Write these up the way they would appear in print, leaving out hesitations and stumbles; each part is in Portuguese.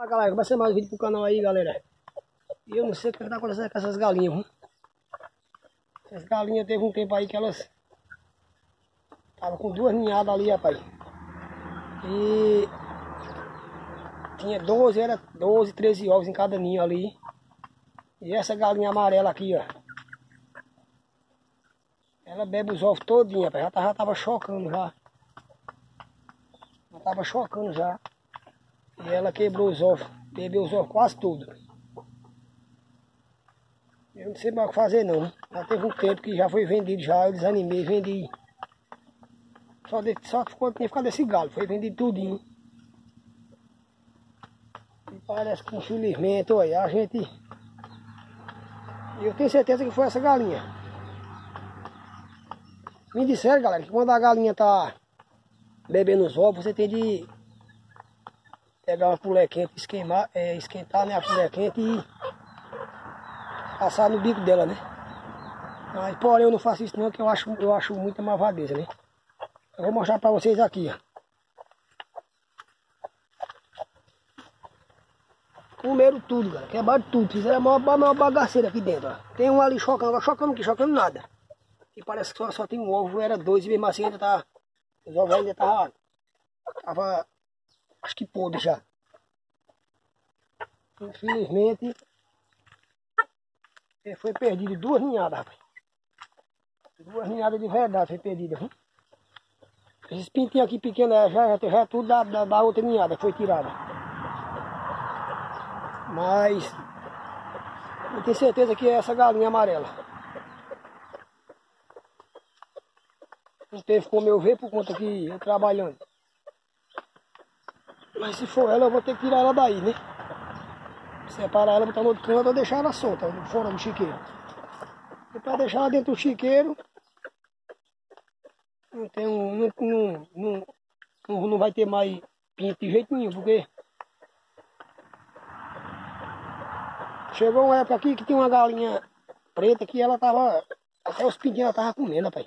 Fala galera, vai ser mais um vídeo pro canal aí, galera. E eu não sei o que tá acontecendo com essas galinhas, viu? Essas galinhas teve um tempo aí que elas estavam com duas ninhadas ali, rapaz. E tinha 12, 13 ovos em cada ninho ali. E essa galinha amarela aqui, ó, ela bebe os ovos todinha, rapaz. Já tava chocando já. Já tava chocando já. E ela quebrou os ovos, bebeu os ovos quase tudo. Eu não sei mais o que fazer não. Já teve um tempo que já foi vendido já, eu desanimei, vendi. Só quando tinha ficado desse galo, foi vendido tudinho. E parece que infelizmente, olha, a gente... Eu tenho certeza que foi essa galinha. Me disseram, galera, que quando a galinha tá bebendo os ovos, você tem de pegar uma colher quente, esquentar, né, a colher quente e passar no bico dela, né? Mas porém eu não faço isso não, que eu acho muita malvadeza, né? Eu vou mostrar pra vocês aqui, ó. Comeram tudo, galera, quebraram tudo, fizeram a maior bagaceira aqui dentro, ó. Tem um ali chocando, chocando nada. E parece que só tem um ovo, era dois, e mesmo assim ainda tá... Os ovos ainda tava acho que podre já. Infelizmente, foi perdido duas ninhadas, rapaz. Duas ninhadas de verdade foi perdida, viu? Esses pintinhos aqui pequenos já tudo da outra ninhada foi tirada. Mas eu tenho certeza que é essa galinha amarela. Não teve como eu ver por conta que eu trabalhando. Mas se for ela, eu vou ter que tirar ela daí, né? Separar ela, botar no outro canto ou deixar ela solta, fora do chiqueiro. E para deixar ela dentro do chiqueiro, não vai ter mais pinto de jeito nenhum, porque chegou uma época aqui que tinha uma galinha preta que ela tava, até os pintinhos ela tava comendo, rapaz.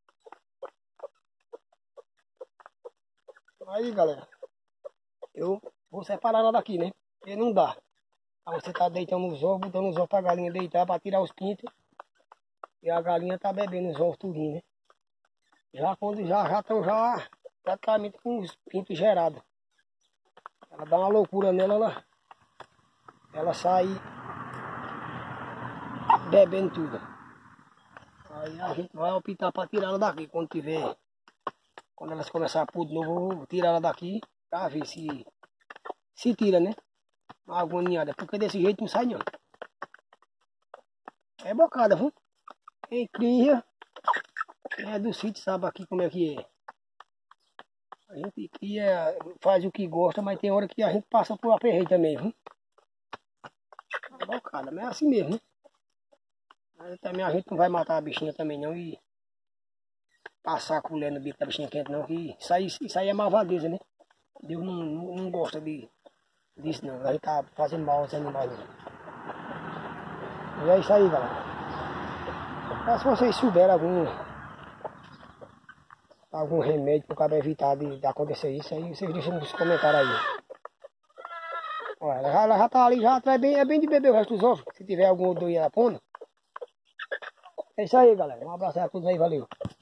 Aí, galera, eu vou separar ela daqui, né? Porque não dá. Aí você tá deitando os ovos, botando os ovos pra galinha deitar, pra tirar os pintos. E a galinha tá bebendo os ovos tudinho, né? Já quando já estão praticamente com os pintos gerados. Ela dá uma loucura nela, ela sai bebendo tudo. Aí a gente vai optar para tirar ela daqui quando tiver. Quando elas começarem a pôr de novo, eu vou tirar ela daqui para ver se tira, né? Alguma ninhada, porque desse jeito não sai não. É bocada, viu? Quem cria é do sítio, sabe aqui como é que é. A gente cria, faz o que gosta, mas tem hora que a gente passa por aperreio também, viu? É bocada, mas é assim mesmo, né? Mas também a gente não vai matar a bichinha também não e passar a colher no bico da bichinha quente não, que isso aí é malvadeza, né? Deus não gosta disso não, a gente tá fazendo mal aos animais não. E é isso aí, galera. Mas se vocês souberem algum remédio para evitar de acontecer isso, aí vocês deixam nos comentários aí. Olha, ela já tá ali, já é bem de beber o resto dos ovos, se tiver algum outro aí na ponta. É isso aí, galera. Um abraço a todos aí, valeu.